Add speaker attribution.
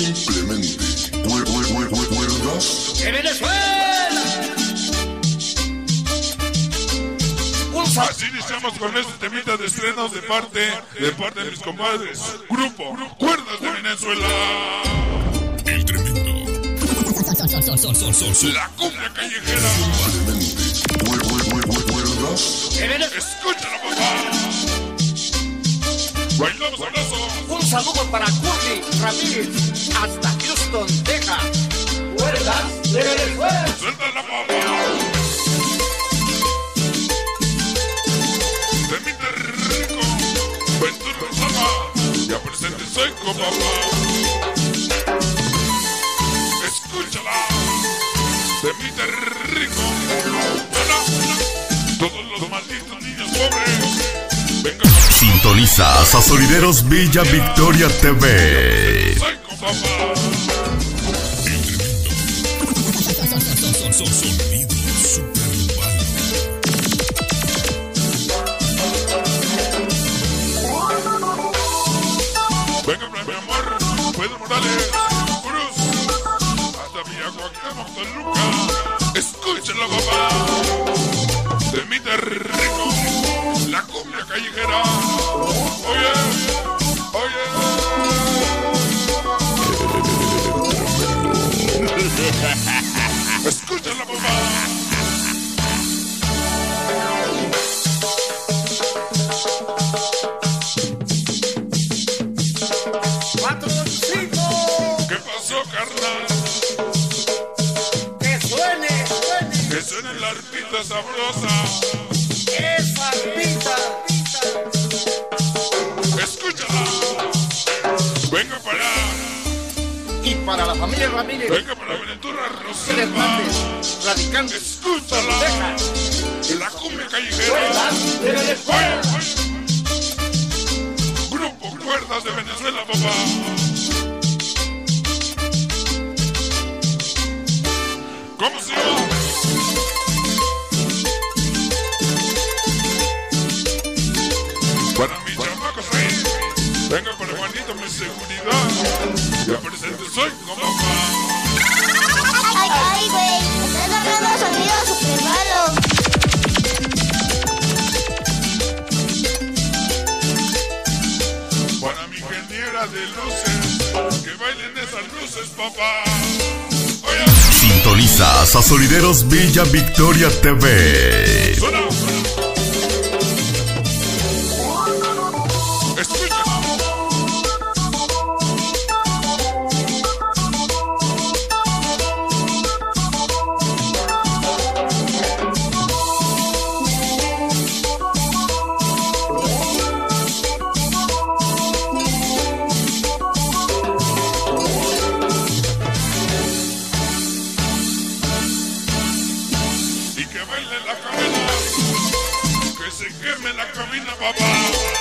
Speaker 1: simplemente cuerdas
Speaker 2: ¡De Venezuela!
Speaker 3: Así iniciamos con este temita de estrenos de parte de mis compadres. Grupo Cuerdas de Venezuela.
Speaker 4: El tremendo.
Speaker 3: La cumbia callejera.
Speaker 1: simplemente cuerdas.
Speaker 2: ¡De Venezuela!
Speaker 3: Escúchalo, papá. Bailamos abrazo.
Speaker 2: Un saludo para Curly Ramírez hasta Houston, Texas. ¡Cuerdas de Venezuela!
Speaker 3: Suéltala, papá. Temita rico. Ventura Rosama. Ya presente soy con papá. Escúchala. Temita rico. Todos los malditos niños pobres. Venga.
Speaker 4: Sintonizas a Solideros Villa Victoria TV.
Speaker 3: Soy con papá.
Speaker 4: Sonido super urbano.
Speaker 3: Venga, mi amor, Pedro Morales, Cruz, hasta Villacuauhtémoc, Toluca. Escúchenlo, papá. Temita rico, la cumbia callejera. Oye, oye. Escúchenlo, papá. ¿Qué pasó, carnal?
Speaker 2: ¡Que suene!
Speaker 3: Que suene la arpita sabrosa.
Speaker 2: ¡Esa pita!
Speaker 3: Escúchala. Venga para,
Speaker 2: Y para la familia Ramírez,
Speaker 3: venga para Ventura
Speaker 2: Tres
Speaker 3: Roselva.
Speaker 2: Martes, radicantes,
Speaker 3: Escúchala.
Speaker 2: Texas.
Speaker 3: La cumbia callejera.
Speaker 2: ¡Cuerdas de Venezuela!
Speaker 3: Oye, oye. Grupo Cuerdas de Venezuela, papá. ¿Cómo se llama? Para mis chamacos ahí. Venga para Juanito, mi seguridad. Ya presente soy con papá.
Speaker 5: Ay, güey, estás hablando sonido super malo.
Speaker 3: Para mi ingeniera de luces. Que bailen esas luces, papá. Oye,
Speaker 4: Sintonizas a Solideros Villa Victoria TV.
Speaker 3: suena. Escucha. Y que baile la cabina, que se queme la cabina, papá.